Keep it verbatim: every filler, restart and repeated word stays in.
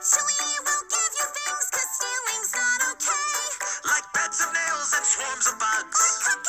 Shalini will give you things, cause stealing's not okay. Like beds of nails and swarms of bugs. Or